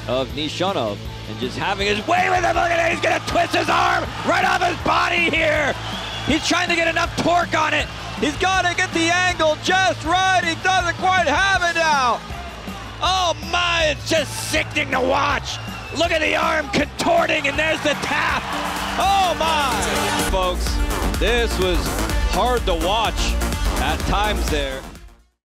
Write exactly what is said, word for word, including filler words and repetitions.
of Nishonov and just having his way with him. Look at it, he's gonna twist his arm right off his body here. He's trying to get enough torque on it. He's gotta get the angle just right. He doesn't quite have it now. Oh my, it's just sickening to watch. Look at the arm contorting, and there's the tap. Oh my. Folks, this was hard to watch at times there.